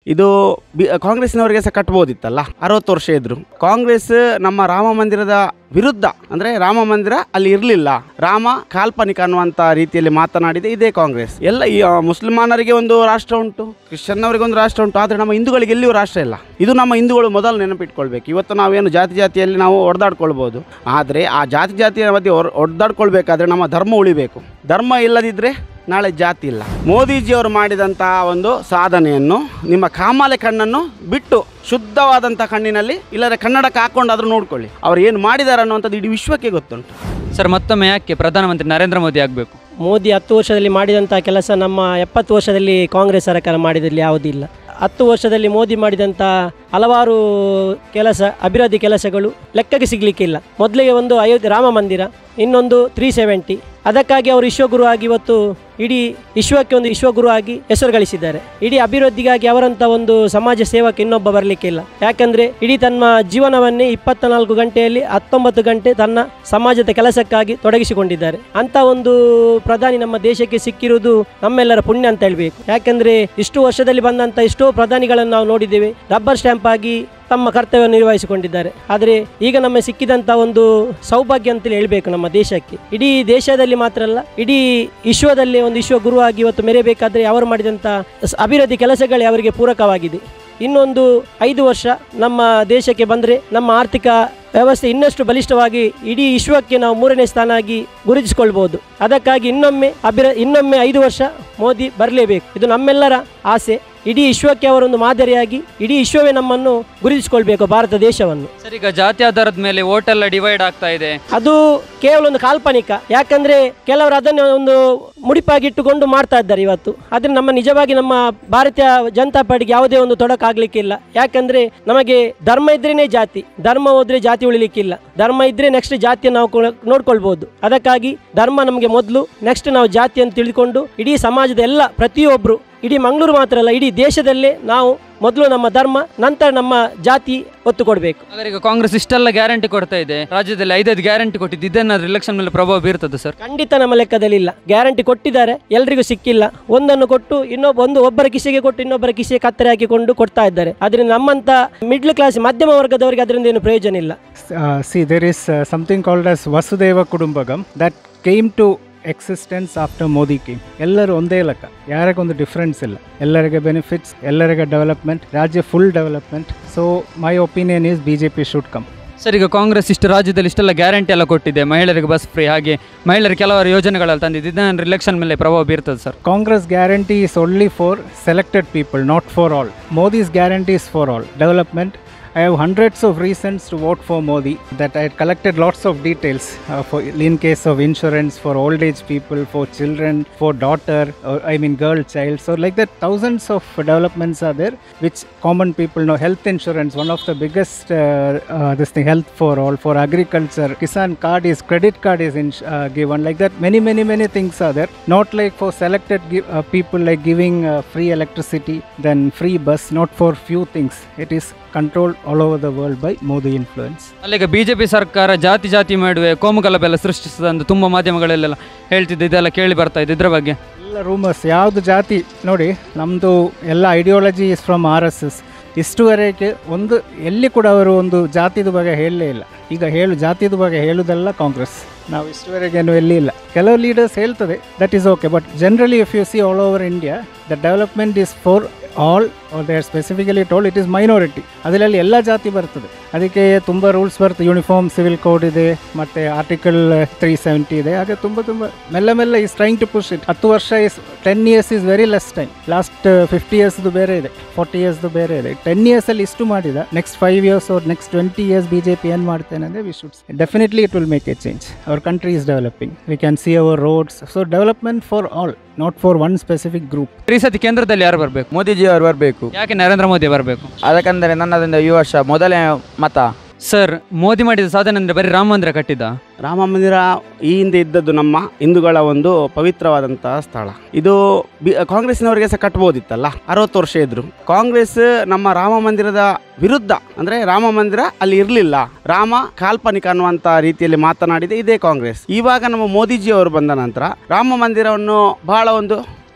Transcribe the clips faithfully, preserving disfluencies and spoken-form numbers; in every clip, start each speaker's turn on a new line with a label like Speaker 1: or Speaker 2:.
Speaker 1: ಇದು ಕಾಂಗ್ರೆಸ್ನವರಿಗೆ ಸಹ ಕಟ್ಬೋದಿತ್ತಲ್ಲ, ಅರವತ್ತು ವರ್ಷ ಇದ್ರು. ಕಾಂಗ್ರೆಸ್ ನಮ್ಮ ರಾಮ ಮಂದಿರದ ವಿರುದ್ಧ, ಅಂದರೆ ರಾಮ ಮಂದಿರ ಅಲ್ಲಿ ಇರಲಿಲ್ಲ, ರಾಮ ಕಾಲ್ಪನಿಕ ಅನ್ನುವಂಥ ರೀತಿಯಲ್ಲಿ ಮಾತನಾಡಿದೆ ಇದೇ ಕಾಂಗ್ರೆಸ್. ಎಲ್ಲ ಈ ಮುಸಲ್ಮಾನರಿಗೆ ಒಂದು ರಾಷ್ಟ್ರ ಉಂಟು, ಕ್ರಿಶ್ಚಿಯನ್ನವರಿಗೆ ಒಂದು ರಾಷ್ಟ್ರ ಉಂಟು, ಆದರೆ ನಮ್ಮ ಹಿಂದೂಗಳಿಗೆ ಎಲ್ಲಿಯೂ ರಾಷ್ಟ್ರ ಇಲ್ಲ. ಇದು ನಮ್ಮ ಹಿಂದೂಗಳು ಮೊದಲು ನೆನಪಿಟ್ಕೊಳ್ಬೇಕು. ಇವತ್ತು ನಾವೇನು ಜಾತಿ ಜಾತಿಯಲ್ಲಿ ನಾವು ಹೊಡೆದಾಡ್ಕೊಳ್ಬೋದು, ಆದರೆ ಆ ಜಾತಿ ಜಾತಿಯ ಮಧ್ಯೆ ಹೊಡೆದಾಡ್ಕೊಳ್ಬೇಕಾದ್ರೆ ನಮ್ಮ ಧರ್ಮ ಉಳಿಬೇಕು. ಧರ್ಮ ಇಲ್ಲದಿದ್ದರೆ ನಾಳೆ ಜಾತಿ ಇಲ್ಲ. ಮೋದಿಜಿಯವರು ಮಾಡಿದಂಥ ಒಂದು ಸಾಧನೆಯನ್ನು ನಿಮ್ಮ ಕಾಮಾಲೆ ಕಣ್ಣನ್ನು ಬಿಟ್ಟು ಶುದ್ಧವಾದಂಥ ಕಣ್ಣಿನಲ್ಲಿ, ಇಲ್ಲದ್ರೆ ಕನ್ನಡಕ್ಕೆ ಹಾಕ್ಕೊಂಡಾದ್ರೂ ನೋಡ್ಕೊಳ್ಳಿ, ಅವ್ರು ಏನು ಮಾಡಿದ್ದಾರೆ ಅನ್ನುವಂಥದ್ದು ಇಡೀ ವಿಶ್ವಕ್ಕೆ ಗೊತ್ತುಂಟು.
Speaker 2: ಸರ್, ಮತ್ತೊಮ್ಮೆ ಯಾಕೆ ಪ್ರಧಾನಮಂತ್ರಿ ನರೇಂದ್ರ ಮೋದಿ ಆಗಬೇಕು?
Speaker 3: ಮೋದಿ ಹತ್ತು ವರ್ಷದಲ್ಲಿ ಮಾಡಿದಂಥ ಕೆಲಸ ನಮ್ಮ ಎಪ್ಪತ್ತು ವರ್ಷದಲ್ಲಿ ಕಾಂಗ್ರೆಸ್ ಸರ್ಕಾರ ಮಾಡಿದಲ್ಲಿ ಯಾವುದಿಲ್ಲ. ಹತ್ತು ವರ್ಷದಲ್ಲಿ ಮೋದಿ ಮಾಡಿದಂಥ ಹಲವಾರು ಕೆಲಸ, ಅಭಿವೃದ್ಧಿ ಕೆಲಸಗಳು ಲೆಕ್ಕಕ್ಕೆ ಸಿಗಲಿಕ್ಕಿಲ್ಲ. ಮೊದಲಿಗೆ ಒಂದು ಅಯೋಧ್ಯೆ ರಾಮ ಮಂದಿರ, ಇನ್ನೊಂದು ತ್ರೀ ಸೆವೆಂಟಿ, ಅದಕ್ಕಾಗಿ ಅವರು ವಿಶ್ವಗುರು ಆಗಿ ಇವತ್ತು ಇಡೀ ವಿಶ್ವಕ್ಕೆ ಒಂದು ವಿಶ್ವಗುರು ಆಗಿ ಹೆಸರು ಗಳಿಸಿದ್ದಾರೆ. ಇಡೀ ಅಭಿವೃದ್ಧಿಗಾಗಿ ಅವರಂಥ ಒಂದು ಸಮಾಜ ಸೇವಕ ಇನ್ನೊಬ್ಬ ಬರಲಿಕ್ಕಿಲ್ಲ. ಯಾಕಂದರೆ ಇಡೀ ತನ್ನ ಜೀವನವನ್ನೇ ಇಪ್ಪತ್ತ ನಾಲ್ಕು ಗಂಟೆಯಲ್ಲಿ ಹತ್ತೊಂಬತ್ತು ಗಂಟೆ ತನ್ನ ಸಮಾಜದ ಕೆಲಸಕ್ಕಾಗಿ ತೊಡಗಿಸಿಕೊಂಡಿದ್ದಾರೆ. ಅಂಥ ಒಂದು ಪ್ರಧಾನಿ ನಮ್ಮ ದೇಶಕ್ಕೆ ಸಿಕ್ಕಿರುವುದು ನಮ್ಮೆಲ್ಲರ ಪುಣ್ಯ ಅಂತ ಹೇಳಬೇಕು. ಯಾಕಂದರೆ ಇಷ್ಟು ವರ್ಷದಲ್ಲಿ ಬಂದಂಥ ಎಷ್ಟೋ ಪ್ರಧಾನಿಗಳನ್ನು ನಾವು ನೋಡಿದ್ದೇವೆ, ರಬ್ಬರ್ ಸ್ಟ್ಯಾಂಪ್ ಆಗಿ ತಮ್ಮ ಕರ್ತವ್ಯ ನಿರ್ವಹಿಸಿಕೊಂಡಿದ್ದಾರೆ. ಆದರೆ ಈಗ ನಮ್ಮ ಸಿಕ್ಕಿದಂಥ ಒಂದು ಸೌಭಾಗ್ಯ ಅಂತಲೇ ಹೇಳಬೇಕು ನಮ್ಮ ದೇಶಕ್ಕೆ. ಇಡೀ ದೇಶದಲ್ಲಿ ಮಾತ್ರ ಅಲ್ಲ, ಇಡೀ ವಿಶ್ವದಲ್ಲಿ ಒಂದು ವಿಶ್ವ ಗುರುವಾಗಿ ಇವತ್ತು ಮೆರೆಯಬೇಕಾದ್ರೆ ಅವರು ಮಾಡಿದಂಥ ಅಭಿವೃದ್ಧಿ ಕೆಲಸಗಳೇ ಅವರಿಗೆ ಪೂರಕವಾಗಿದೆ. ಇನ್ನೊಂದು ಐದು ವರ್ಷ ನಮ್ಮ ದೇಶಕ್ಕೆ ಬಂದರೆ ನಮ್ಮ ಆರ್ಥಿಕ ವ್ಯವಸ್ಥೆ ಇನ್ನಷ್ಟು ಬಲಿಷ್ಠವಾಗಿ ಇಡೀ ವಿಶ್ವಕ್ಕೆ ನಾವು ಮೂರನೇ ಸ್ಥಾನ ಆಗಿ ಗುರುತಿಸಿಕೊಳ್ಬೋದು. ಅದಕ್ಕಾಗಿ ಇನ್ನೊಮ್ಮೆ ಅಭಿರ ಇನ್ನೊಮ್ಮೆ ಐದು ವರ್ಷ ಮೋದಿ ಬರಲೇಬೇಕು. ಇದು ನಮ್ಮೆಲ್ಲರ ಆಸೆ. ಇಡೀ ವಿಶ್ವಕ್ಕೆ ಅವರೊಂದು ಮಾದರಿಯಾಗಿ ಇಡೀ ವಿಶ್ವವೇ ನಮ್ಮನ್ನು ಗುರುತಿಸಿಕೊಳ್ಬೇಕು, ಭಾರತ ದೇಶವನ್ನು.
Speaker 2: ಸರ್, ಈಗ ಜಾತಿ ಆಧಾರದ ಮೇಲೆ ವೋಟ್ ಎಲ್ಲ ಡಿವೈಡ್ ಆಗ್ತಾ ಇದೆ,
Speaker 3: ಅದು ಕೇವಲ ಒಂದು ಕಾಲ್ಪನಿಕ. ಯಾಕಂದ್ರೆ ಕೆಲವರು ಅದನ್ನು ಒಂದು ಮುಡಿಪಾಗಿಟ್ಟುಕೊಂಡು ಮಾಡ್ತಾ ಇದ್ದಾರೆ ಇವತ್ತು. ಆದರೆ ನಮ್ಮ ನಿಜವಾಗಿ ನಮ್ಮ ಭಾರತೀಯ ಜನತಾ ಪಾರ್ಟಿಗೆ ಯಾವುದೇ ಒಂದು ತೊಡಕಾಗ್ಲಿಕ್ಕಿಲ್ಲ. ಯಾಕಂದ್ರೆ ನಮಗೆ ಧರ್ಮ ಇದ್ರೇನೆ ಜಾತಿ, ಧರ್ಮ ಹೋದ್ರೆ ಜಾತಿ ಉಳಿಲಿಕ್ಕಿಲ್ಲ. ಧರ್ಮ ಇದ್ರೆ ನೆಕ್ಸ್ಟ್ ಜಾತಿಯನ್ನು ನಾವು ನೋಡ್ಕೊಳ್ಬಹುದು. ಅದಕ್ಕಾಗಿ ಧರ್ಮ ನಮಗೆ ಮೊದಲು, ನೆಕ್ಸ್ಟ್ ನಾವು ಜಾತಿಯನ್ನು ತಿಳಿದುಕೊಂಡು ಇಡೀ ಸಮಾಜದ ಎಲ್ಲ ಪ್ರತಿಯೊಬ್ಬರು, ಇಡೀ ಮಂಗಳೂರು ಮಾತ್ರ ಅಲ್ಲ ಇಡೀ ದೇಶದಲ್ಲೇ ನಾವು ಮೊದಲು ನಮ್ಮ ಧರ್ಮ, ನಂತರ ನಮ್ಮ ಜಾತಿ ಒತ್ತು ಕೊಡಬೇಕು.
Speaker 2: ಹಾಗಾದ್ರೆ ಈಗ ಕಾಂಗ್ರೆಸ್ ಇಷ್ಟೆಲ್ಲ ಗ್ಯಾರಂಟಿ ಕೊಡ್ತಾ ಇದೆ, ರಾಜ್ಯದಲ್ಲಿ ಐದೈದು ಗ್ಯಾರಂಟಿ ಕೊಟ್ಟಿದ್ದು, ಇದನ್ನಾದ್ರೂ ಎಲೆಕ್ಷನ್ ಮೇಲೆ ಪ್ರಭಾವ ಬೀರ್ತದೆ ಸರ್?
Speaker 3: ಖಂಡಿತ ನಮ್ಮ ಲೆಕ್ಕದಲ್ಲಿ ಇಲ್ಲ. ಗ್ಯಾರಂಟಿ ಕೊಟ್ಟಿದ್ದಾರೆ, ಎಲ್ರಿಗೂ ಸಿಕ್ಕಿಲ್ಲ. ಒಂದನ್ನು ಕೊಟ್ಟು ಇನ್ನೊಬ್ಬ ಒಂದು ಒಬ್ಬರ ಕಿಸೆಗೆ ಕೊಟ್ಟು ಇನ್ನೊಬ್ಬರ ಕಿಸೆಗೆ ಕತ್ತರಿ ಹಾಕಿಕೊಂಡು ಕೊಡ್ತಾ ಇದ್ದಾರೆ. ಅದರಿಂದ ನಮ್ಮಂತ ಮಿಡ್ಲ್ ಕ್ಲಾಸ್ ಮಧ್ಯಮ ವರ್ಗದವರಿಗೆ ಅದರಿಂದ ಏನು ಪ್ರಯೋಜನ ಇಲ್ಲ.
Speaker 4: See there is something called as ವಸುದೇವ ಕುಟುಂಬಕಂ that came to existence after Modi came. ಎಲ್ಲರೂ ಒಂದೇ ಲೆಕ್ಕ, ಯಾರಿಗೊಂದು ಡಿಫ್ರೆನ್ಸ್ ಇಲ್ಲ. ಎಲ್ಲರಿಗೆ ಬೆನಿಫಿಟ್ಸ್, ಎಲ್ಲರಿಗೆ ಡೆವಲಪ್ಮೆಂಟ್, ರಾಜ್ಯ full development. So my opinion is B J P should come.
Speaker 2: Sir, ಈಗ ಕಾಂಗ್ರೆಸ್ ಇಷ್ಟು ರಾಜ್ಯದಲ್ಲಿ ಇಷ್ಟೆಲ್ಲ ಗ್ಯಾರಂಟಿ ಎಲ್ಲ ಕೊಟ್ಟಿದೆ, ಮಹಿಳೆಯರಿಗೆ ಬಸ್ ಫ್ರೀ, ಹಾಗೆ ಮಹಿಳೆಯರಿಗೆ ಕೆಲವರು ಯೋಜನೆಗಳೆಲ್ಲ ತಂದಿದೆ, ಇದನ್ನ ರಿಲೆಕ್ಷನ್ ಮೇಲೆ ಪ್ರಭಾವ ಬೀರ್ತದೆ sir?
Speaker 4: Congress guarantee is only for selected people, not for all. Modi's guarantee is for all. Development. I have hundreds of reasons to vote for Modi, that I had collected lots of details uh, for in case of insurance for old age people, for children, for daughter, or I mean girl child. So like that, thousands of developments are there which common people know. Health insurance, one of the biggest uh, uh, this thing, health for all. For agriculture, Kisan card is, credit card is in, uh, given. Like that, many many many things are there. Not like for selected give, uh, people, like giving uh, free electricity, then free bus. Not for few things. It is controlled all over the world by Modi influence.
Speaker 2: ಅಲ್ಲಿಗ BJP ಸರ್ಕಾರ ಜಾತಿ ಜಾತಿ ಮಾಡುವೆ, ಕೋಮುಗಲಭೆಲ್ಲ ಸೃಷ್ಟಿಸಿದೆ ಅಂತ ತುಂಬ ಮಾಧ್ಯಮಗಳೆಲ್ಲ ಹೇಳ್ತಿದ್ದು, ಇದೆಲ್ಲ ಕೇಳಿ ಬರ್ತಾ ಇದೆ. ಇದ್ರ ಬಗ್ಗೆ
Speaker 4: ಎಲ್ಲ ರೂಮರ್ಸ್. ಯಾವುದು ಜಾತಿ ನೋಡಿ, ನಮ್ಮದು ಎಲ್ಲ ideology is from R S S. ಇಷ್ಟುವರೆಗೆ ಒಂದು ಎಲ್ಲಿ ಕೂಡ ಅವರು ಒಂದು ಜಾತಿದ ಬಗ್ಗೆ ಹೇಳಲೇ ಇಲ್ಲ. ಈಗ ಹೇಳು ಜಾತಿದ ಬಗ್ಗೆ ಹೇಳುವುದೆಲ್ಲ ಕಾಂಗ್ರೆಸ್. ನಾವು ಇಷ್ಟುವರೆಗೇನು ಎಲ್ಲಿ ಇಲ್ಲ. ಕೆಲವು ಲೀಡರ್ಸ್ ಹೇಳ್ತದೆ, that is okay. But generally if you see all over India, the development is for all, are they are specifically told it is minority. ಅದರಲ್ಲಿ ಎಲ್ಲ ಜಾತಿ ಬರ್ತದೆ. ಅದಕ್ಕೆ ತುಂಬ ರೂಲ್ಸ್ ಬರ್ತದೆ. ಯೂನಿಫಾರ್ಮ್ ಸಿವಿಲ್ ಕೋಡ್ ಇದೆ, ಮತ್ತು ಆರ್ಟಿಕಲ್ ತ್ರೀ ಸೆವೆಂಟಿ ಇದೆ. ಹಾಗೆ ತುಂಬ ತುಂಬ ಮೆಲ್ಲ ಮೆಲ್ಲ is trying to push it. ಹತ್ತು ವರ್ಷ is ten years is very less time. Last fifty ಇಯರ್ಸ್ದು ಬೇರೆ ಇದೆ, ಫಾರ್ಟಿ ಇಯರ್ಸ್ದು ಬೇರೆ ಇದೆ. ಟೆನ್ ಇಯರ್ಸಲ್ಲಿ ಇಷ್ಟು ಮಾಡಿದ, next five years or next twenty years B J P ಏನು ಮಾಡ್ತೇನೆ ಅಂದರೆ, we should definitely it will make a change. Our country is developing. We can see our roads. So development for all, not for one specific group.
Speaker 2: ಈ ಸತಿ ಕೇಂದ್ರದಲ್ಲಿ ಯಾರು ಬರಬೇಕು?
Speaker 1: ಮೋದಿಜಿ ಅವರು ಬರಬೇಕು.
Speaker 2: ಯಾಕೆ ನರೇಂದ್ರ ಮೋದಿ ಬರಬೇಕು?
Speaker 1: ಅದಕ್ಕಂದರೆ ನನ್ನದರಿಂದ ಈ ವರ್ಷ ಮೊದಲನೇ ಮತ.
Speaker 2: ಸರ್, ಮೋದಿ ಮಾಡಿದ ಸಾಧನೆ ಅಂದರೆ ಬರೀ ರಾಮ ಮಂದಿರ ಕಟ್ಟಿದ್ದ?
Speaker 1: ರಾಮ ಮಂದಿರ ಈ ಹಿಂದೆ ಇದ್ದದ್ದು ನಮ್ಮ ಹಿಂದೂಗಳ ಒಂದು ಪವಿತ್ರವಾದಂತಹ ಸ್ಥಳ. ಇದು ಕಾಂಗ್ರೆಸ್ನವರಿಗೆ ಸಹ ಕಟ್ಬೋದಿತ್ತಲ್ಲ, ಅರವತ್ತು ವರ್ಷ ಇದ್ರು. ಕಾಂಗ್ರೆಸ್ ನಮ್ಮ ರಾಮ ಮಂದಿರದ ವಿರುದ್ಧ, ಅಂದರೆ ರಾಮ ಮಂದಿರ ಅಲ್ಲಿ ಇರಲಿಲ್ಲ, ರಾಮ ಕಾಲ್ಪನಿಕ ಅನ್ನುವಂಥ ರೀತಿಯಲ್ಲಿ ಮಾತನಾಡಿದೆ ಇದೇ ಕಾಂಗ್ರೆಸ್. ಇವಾಗ ನಮ್ಮ ಮೋದಿಜಿ ಅವರು ಬಂದ ನಂತರ ರಾಮ ಮಂದಿರವನ್ನು ಬಹಳ ಒಂದು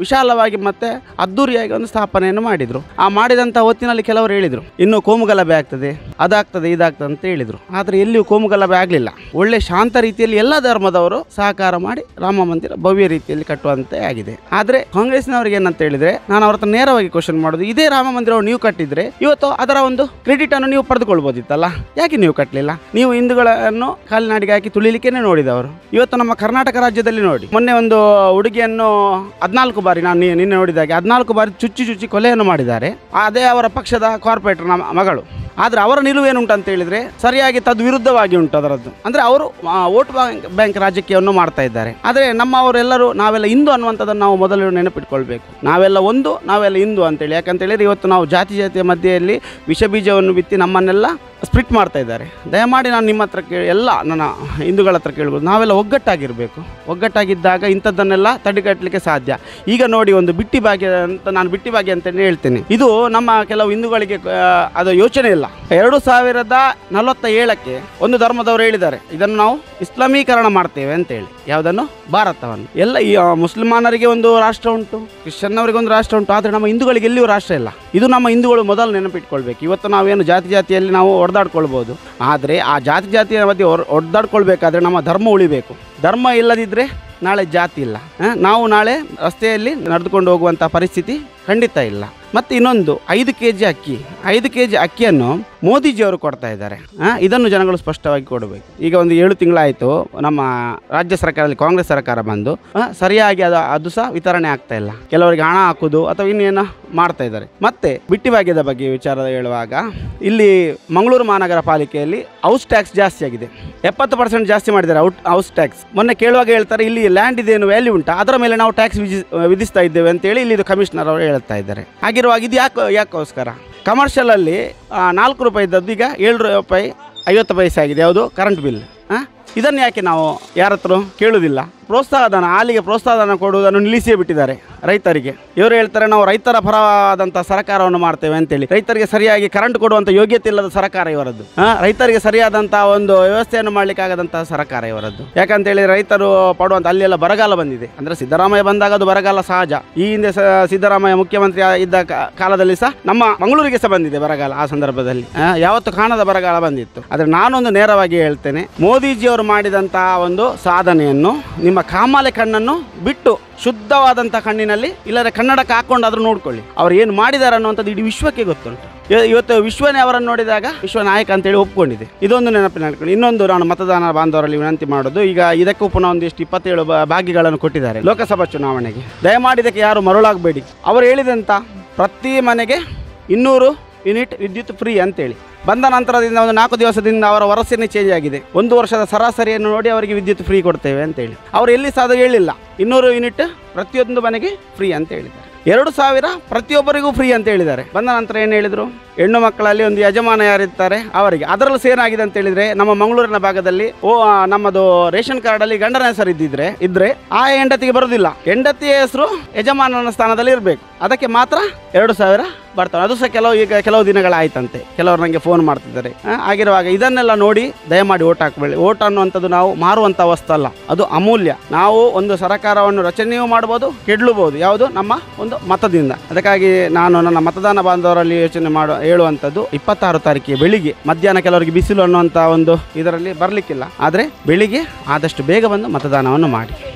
Speaker 1: ವಿಶಾಲವಾಗಿ ಮತ್ತೆ ಅದ್ದೂರಿಯಾಗಿ ಒಂದು ಸ್ಥಾಪನೆಯನ್ನು ಮಾಡಿದ್ರು. ಆ ಮಾಡಿದಂಥ ಹೊತ್ತಿನಲ್ಲಿ ಕೆಲವರು ಹೇಳಿದರು ಇನ್ನು ಕೋಮುಗಲಭೆ ಆಗ್ತದೆ, ಅದಾಗ್ತದೆ, ಇದಾಗ್ತದೆ ಅಂತ ಹೇಳಿದರು. ಆದರೆ ಎಲ್ಲಿಯೂ ಕೋಮುಗಲಭೆ ಆಗಲಿಲ್ಲ. ಒಳ್ಳೆ ಶಾಂತ ರೀತಿಯಲ್ಲಿ ಎಲ್ಲ ಧರ್ಮದವರು ಸಹಕಾರ ಮಾಡಿ ರಾಮ ಮಂದಿರ ಭವ್ಯ ರೀತಿಯಲ್ಲಿ ಕಟ್ಟುವಂತೆ ಆಗಿದೆ. ಆದರೆ ಕಾಂಗ್ರೆಸ್ನವರಿಗೆ ಏನಂತ ಹೇಳಿದ್ರೆ, ನಾನು ಅವ್ರ ಹತ್ರ ನೇರವಾಗಿ ಕ್ವಶನ್ ಮಾಡೋದು, ಇದೇ ರಾಮ ಮಂದಿರವನ್ನು ನೀವು ಕಟ್ಟಿದ್ರೆ ಇವತ್ತು ಅದರ ಒಂದು ಕ್ರೆಡಿಟ್ ಅನ್ನು ನೀವು ಪಡೆದುಕೊಳ್ಬೋದಿತ್ತಲ್ಲ, ಯಾಕೆ ನೀವು ಕಟ್ಟಲಿಲ್ಲ? ನೀವು ಹಿಂದೂಗಳನ್ನು ಕಾಲಿನಾಡಿಗೆ ಹಾಕಿ ತುಳಿಲಿಕ್ಕೇನೆ ನೋಡಿದವರು. ಇವತ್ತು ನಮ್ಮ ಕರ್ನಾಟಕ ರಾಜ್ಯದಲ್ಲಿ ನೋಡಿ, ಮೊನ್ನೆ ಒಂದು ಹುಡುಗಿಯನ್ನು ಹದಿನಾಲ್ಕು ಬಾರಿ, ನಾನು ನಿನ್ನೆ ನೋಡಿದಾಗೆ ಹದಿನಾಲ್ಕು ಬಾರಿ ಚುಚ್ಚಿ ಚುಚ್ಚಿ ಕೊಲೆಯನ್ನು ಮಾಡಿದ್ದಾರೆ. ಅದೇ ಅವರ ಪಕ್ಷದ ಕಾರ್ಪೊರೇಟರ್ ಮಗಳು. ಆದರೆ ಅವರ ನಿಲುವೇನುಂಟು ಅಂತ ಹೇಳಿದರೆ ಸರಿಯಾಗಿ ತದ್ವಿರುದ್ಧವಾಗಿ ಉಂಟು ಅದರದ್ದು. ಅಂದರೆ ಅವರು ವೋಟ್ ಬ್ಯಾಂಕ್ ಬ್ಯಾಂಕ್ ರಾಜಕೀಯವನ್ನು ಮಾಡ್ತಾ ಇದ್ದಾರೆ. ಆದರೆ ನಮ್ಮವರೆಲ್ಲರೂ ನಾವೆಲ್ಲ ಹಿಂದೂ ಅನ್ನುವಂಥದ್ದನ್ನು ನಾವು ಮೊದಲು ನೆನಪಿಟ್ಕೊಳ್ಬೇಕು. ನಾವೆಲ್ಲ ಒಂದು, ನಾವೆಲ್ಲ ಹಿಂದೂ ಅಂತೇಳಿ. ಯಾಕಂತೇಳಿದರೆ ಇವತ್ತು ನಾವು ಜಾತಿ ಜಾತಿಯ ಮಧ್ಯೆಯಲ್ಲಿ ವಿಷ ಬೀಜವನ್ನು ಬಿತ್ತಿ ನಮ್ಮನ್ನೆಲ್ಲ ಸ್ಪ್ಲಿಟ್ ಮಾಡ್ತಾ ಇದ್ದಾರೆ. ದಯಮಾಡಿ ನಾನು ನಿಮ್ಮ ಹತ್ರ ಕೇಳಿ, ಎಲ್ಲ ನನ್ನ ಹಿಂದೂಗಳ ಹತ್ರ ಕೇಳ್ಬೋದು, ನಾವೆಲ್ಲ ಒಗ್ಗಟ್ಟಾಗಿರಬೇಕು. ಒಗ್ಗಟ್ಟಾಗಿದ್ದಾಗ ಇಂಥದ್ದನ್ನೆಲ್ಲ ತಡೆಗಟ್ಟಲಿಕ್ಕೆ ಸಾಧ್ಯ. ಈಗ ನೋಡಿ, ಒಂದು ಬಿಟ್ಟಿ ಭಾಗ್ಯ ಅಂತ, ನಾನು ಬಿಟ್ಟಿ ಭಾಗ್ಯ ಅಂತಲೇ ಹೇಳ್ತೇನೆ. ಇದು ನಮ್ಮ ಕೆಲವು ಹಿಂದೂಗಳಿಗೆ ಅದು ಯೋಚನೆ ಇಲ್ಲ. ಎರಡು ಸಾವಿರದ ನಲವತ್ತ ಏಳಕ್ಕೆ ಒಂದು ಧರ್ಮದವರು ಹೇಳಿದ್ದಾರೆ, ಇದನ್ನು ನಾವು ಇಸ್ಲಾಮೀಕರಣ ಮಾಡ್ತೇವೆ ಅಂತೇಳಿ. ಯಾವುದನ್ನು? ಭಾರತವನ್ನು. ಎಲ್ಲ ಈ ಮುಸ್ಲಿಮಾನರಿಗೆ ಒಂದು ರಾಷ್ಟ್ರ ಉಂಟು, ಕ್ರಿಶ್ಚಿಯನ್ನವರಿಗೆ ಒಂದು ರಾಷ್ಟ್ರ ಉಂಟು, ಆದರೆ ನಮ್ಮ ಹಿಂದೂಗಳಿಗೆ ಎಲ್ಲಿಯೂ ರಾಷ್ಟ್ರ ಇಲ್ಲ. ಇದು ನಮ್ಮ ಹಿಂದೂಗಳು ಮೊದಲು ನೆನಪಿಟ್ಕೊಳ್ಬೇಕು. ಇವತ್ತು ನಾವೇನು ಜಾತಿ ಜಾತಿಯಲ್ಲಿ ನಾವು ಹೊಡೆದಾಡ್ಕೊಳ್ಬೋದು, ಆದರೆ ಆ ಜಾತಿ ಜಾತಿಯ ಮಧ್ಯೆ ಹೊಡೆದಾಡ್ಕೊಳ್ಬೇಕಾದ್ರೆ ನಮ್ಮ ಧರ್ಮ ಉಳಿಬೇಕು. ಧರ್ಮ ಇಲ್ಲದಿದ್ದರೆ ನಾಳೆ ಜಾತಿ ಇಲ್ಲ. ನಾವು ನಾಳೆ ರಸ್ತೆಯಲ್ಲಿ ನಡೆದುಕೊಂಡು ಹೋಗುವಂಥ ಪರಿಸ್ಥಿತಿ ಖಂಡಿತ ಇಲ್ಲ. ಮತ್ತು ಇನ್ನೊಂದು, ಐದು ಕೆ ಜಿ ಅಕ್ಕಿ ಐದು ಕೆ ಜಿ ಅಕ್ಕಿಯನ್ನು ಮೋದಿಜಿಯವರು ಕೊಡ್ತಾ ಇದ್ದಾರೆ. ಇದನ್ನು ಜನಗಳು ಸ್ಪಷ್ಟವಾಗಿ ಕೊಡಬೇಕು. ಈಗ ಒಂದು ಏಳು ತಿಂಗಳಾಯಿತು ನಮ್ಮ ರಾಜ್ಯ ಸರ್ಕಾರದಲ್ಲಿ ಕಾಂಗ್ರೆಸ್ ಸರ್ಕಾರ ಬಂದು, ಸರಿಯಾಗಿ ಅದು ಅದು ಸಹ ವಿತರಣೆ ಆಗ್ತಾ ಇಲ್ಲ. ಕೆಲವರಿಗೆ ಹಣ ಹಾಕೋದು ಅಥವಾ ಇನ್ನೇನು ಮಾಡ್ತಾ ಇದ್ದಾರೆ. ಮತ್ತೆ ಬಿಟ್ಟಿ ಭಾಗ್ಯದ ಬಗ್ಗೆ ವಿಚಾರ ಹೇಳುವಾಗ, ಇಲ್ಲಿ ಮಂಗಳೂರು ಮಹಾನಗರ ಪಾಲಿಕೆಯಲ್ಲಿ ಹೌಸ್ ಟ್ಯಾಕ್ಸ್ ಜಾಸ್ತಿ ಆಗಿದೆ. ಎಪ್ಪತ್ತು ಪರ್ಸೆಂಟ್ ಜಾಸ್ತಿ ಮಾಡಿದ್ದಾರೆ ಔಟ್ ಹೌಸ್ ಟ್ಯಾಕ್ಸ್. ಮೊನ್ನೆ ಕೇಳುವಾಗ ಹೇಳ್ತಾರೆ, ಇಲ್ಲಿ ಲ್ಯಾಂಡ್ ಇದೇನು ವ್ಯಾಲ್ಯೂ ಉಂಟಾ, ಅದರ ಮೇಲೆ ನಾವು ಟ್ಯಾಕ್ಸ್ ವಿಧಿಸ್ತಾ ಇದ್ದೇವೆ ಅಂತೇಳಿ ಇಲ್ಲಿ ಕಮಿಷನರ್ ಅವರು ಹೇಳ್ತಾ ಇದ್ದಾರೆ. ಹಾಗಿರುವಾಗ ಇದು ಯಾಕೆ ಯಾಕೋಸ್ಕರ? ಕಮರ್ಷಿಯಲಲ್ಲಿ ನಾಲ್ಕು ರೂಪಾಯಿ ಇದ್ದದ್ದು ಈಗ ಏಳು ರೂಪಾಯಿ ಐವತ್ತು ಪೈಸೆ ಆಗಿದೆ. ಯಾವುದು? Current bill. ಹಾಂ, ಇದನ್ನು ಯಾಕೆ ನಾವು ಯಾರ ಹತ್ರ ಕೇಳುವುದಿಲ್ಲ? ಪ್ರೋತ್ಸಾಹಧನ, ಹಾಲಿಗೆ ಪ್ರೋತ್ಸಾಹಧನ ಕೊಡುವುದನ್ನು ನಿಲ್ಲಿಸಿಯೇ ಬಿಟ್ಟಿದ್ದಾರೆ ರೈತರಿಗೆ. ಇವರು ಹೇಳ್ತಾರೆ ನಾವು ರೈತರ ಪರವಾದಂಥ ಸರ್ಕಾರವನ್ನು ಮಾಡ್ತೇವೆ ಅಂತೇಳಿ. ರೈತರಿಗೆ ಸರಿಯಾಗಿ ಕರೆಂಟ್ ಕೊಡುವಂಥ ಯೋಗ್ಯತೆ ಇಲ್ಲದ ಸರ್ಕಾರ ಇವರದ್ದು. ರೈತರಿಗೆ ಸರಿಯಾದಂಥ ಒಂದು ವ್ಯವಸ್ಥೆಯನ್ನು ಮಾಡಲಿಕ್ಕಾಗದಂಥ ಸರ್ಕಾರ ಇವರದ್ದು. ಯಾಕಂತೇಳಿ ರೈತರು ಪಡುವಂಥ ಅಲ್ಲೆಲ್ಲ ಬರಗಾಲ ಬಂದಿದೆ. ಅಂದರೆ ಸಿದ್ದರಾಮಯ್ಯ ಬಂದಾಗ ಅದು ಬರಗಾಲ ಸಹಜ. ಈ ಹಿಂದೆ ಸಿದ್ದರಾಮಯ್ಯ ಮುಖ್ಯಮಂತ್ರಿ ಇದ್ದ ಕಾಲದಲ್ಲಿ ಸಹ ನಮ್ಮ ಮಂಗಳೂರಿಗೆ ಸಹ ಬಂದಿದೆ ಬರಗಾಲ. ಆ ಸಂದರ್ಭದಲ್ಲಿ ಯಾವತ್ತು ಕಾಣದ ಬರಗಾಲ ಬಂದಿತ್ತು. ಆದರೆ ನಾನೊಂದು ನೇರವಾಗಿ ಹೇಳ್ತೇನೆ, ಮೋದಿಜಿಯವರು ಮಾಡಿದಂಥ ಒಂದು ಸಾಧನೆಯನ್ನು ನಿಮ್ಮ ಕಾಮಾಲೆ ಕಣ್ಣನ್ನು ಬಿಟ್ಟು ಶುದ್ಧವಾದಂಥ ಕಣ್ಣಿನಲ್ಲಿ, ಇಲ್ಲದ್ರೆ ಕನ್ನಡಕ್ಕೆ ಹಾಕ್ಕೊಂಡಾದ್ರೂ ನೋಡ್ಕೊಳ್ಳಿ. ಅವ್ರು ಏನು ಮಾಡಿದ್ದಾರೆ ಅನ್ನುವಂಥದ್ದು ಇಡೀ ವಿಶ್ವಕ್ಕೆ ಗೊತ್ತುಂಟು. ಇವತ್ತು ವಿಶ್ವನೇ ಅವರನ್ನು ನೋಡಿದಾಗ ವಿಶ್ವ ನಾಯಕ ಅಂತೇಳಿ ಒಪ್ಕೊಂಡಿದೆ. ಇದೊಂದು ನೆನಪಿನ ಇಟ್ಕೊಳ್ಳಿ. ಇನ್ನೊಂದು, ನಾನು ಮತದಾನ ಬಾಂಧವರಲ್ಲಿ ವಿನಂತಿ ಮಾಡೋದು, ಈಗ ಇದಕ್ಕೂ ಪುನಃ ಒಂದಿಷ್ಟು ಇಪ್ಪತ್ತೇಳು ಭಾಗಿಗಳನ್ನು ಕೊಟ್ಟಿದ್ದಾರೆ ಲೋಕಸಭಾ ಚುನಾವಣೆಗೆ. ದಯಮಾಡಿ ಇದಕ್ಕೆ ಯಾರು ಮರುಳಾಗಬೇಡಿ. ಅವರು ಹೇಳಿದಂಥ ಪ್ರತಿ ಮನೆಗೆ ಇನ್ನೂರು ಯೂನಿಟ್ ವಿದ್ಯುತ್ ಫ್ರೀ ಅಂತೇಳಿ ಬಂದ ನಂತರದಿಂದ ಒಂದು ನಾಲ್ಕು ದಿವಸದಿಂದ ಅವರ ವರಸೆನೇ ಚೇಂಜ್ ಆಗಿದೆ. ಒಂದು ವರ್ಷದ ಸರಾಸರಿಯನ್ನು ನೋಡಿ ಅವರಿಗೆ ವಿದ್ಯುತ್ ಫ್ರೀ ಕೊಡ್ತೇವೆ ಅಂತೇಳಿ ಅವರು ಎಲ್ಲಿ ಸಹ ಅದು ಹೇಳಿಲ್ಲ. ಇನ್ನೂರು ಯೂನಿಟ್ ಪ್ರತಿಯೊಂದು ಮನೆಗೆ ಫ್ರೀ ಅಂತ ಹೇಳಿದ್ದಾರೆ. ಎರಡು ಸಾವಿರ ಪ್ರತಿಯೊಬ್ಬರಿಗೂ ಫ್ರೀ ಅಂತ ಹೇಳಿದ್ದಾರೆ. ಬಂದ ನಂತರ ಏನು ಹೇಳಿದರು? ಹೆಣ್ಣು ಮಕ್ಕಳಲ್ಲಿ ಒಂದು ಯಜಮಾನ ಯಾರಿರ್ತಾರೆ ಅವರಿಗೆ. ಅದರಲ್ಲೂ ಸೇನಾಗಿದೆ ಅಂತ ಹೇಳಿದರೆ, ನಮ್ಮ ಮಂಗಳೂರಿನ ಭಾಗದಲ್ಲಿ ಓ ನಮ್ಮದು ರೇಷನ್ ಕಾರ್ಡಲ್ಲಿ ಗಂಡನ ಹೆಸರು ಇದ್ದಿದ್ರೆ ಇದ್ರೆ ಆ ಹೆಂಡತಿಗೆ ಬರೋದಿಲ್ಲ. ಹೆಂಡತಿಯ ಹೆಸರು ಯಜಮಾನನ ಸ್ಥಾನದಲ್ಲಿ ಇರಬೇಕು. ಅದಕ್ಕೆ ಮಾತ್ರ ಎರಡು ಸಾವಿರ ಬರ್ತಾರೆ. ಅದು ಸಹ ಕೆಲವು ಈಗ ಕೆಲವು ದಿನಗಳಾಯ್ತಂತೆ. ಕೆಲವರು ನನಗೆ ಫೋನ್ ಮಾಡ್ತಿದ್ದಾರೆ. ಆಗಿರುವಾಗ ಇದನ್ನೆಲ್ಲ ನೋಡಿ ದಯಮಾಡಿ ಓಟ್ ಹಾಕಬೇಡಿ. ಓಟ್ ಅನ್ನುವಂಥದ್ದು ನಾವು ಮಾರುವಂಥ ವಸ್ತು ಅಲ್ಲ, ಅದು ಅಮೂಲ್ಯ. ನಾವು ಒಂದು ಸರ್ಕಾರವನ್ನು ರಚನೆಯೂ ಮಾಡ್ಬೋದು, ಕೆಡಲಬಹುದು. ಯಾವುದು? ನಮ್ಮ ಒಂದು ಮತದಿಂದ. ಅದಕ್ಕಾಗಿ ನಾನು ನನ್ನ ಮತದಾನ ಬಾಂಧವರಲ್ಲಿ ಯೋಚನೆ ಮಾಡುವ ಹೇಳುವಂಥದ್ದು, ಇಪ್ಪತ್ತಾರು ತಾರೀಕಿಗೆ ಬೆಳಿಗ್ಗೆ ಮಧ್ಯಾಹ್ನ ಕೆಲವರಿಗೆ ಬಿಸಿಲು ಅನ್ನುವಂಥ ಒಂದು ಇದರಲ್ಲಿ ಬರಲಿಕ್ಕಿಲ್ಲ. ಆದರೆ ಬೆಳಿಗ್ಗೆ ಆದಷ್ಟು ಬೇಗ ಬಂದು ಮತದಾನವನ್ನು ಮಾಡಿ.